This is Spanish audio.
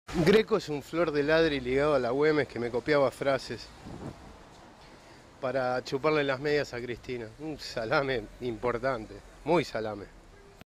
Greco es un flor de ladri ligado a la Güemes que me copiaba frases para chuparle las medias a Cristina. Un salame importante, muy salame.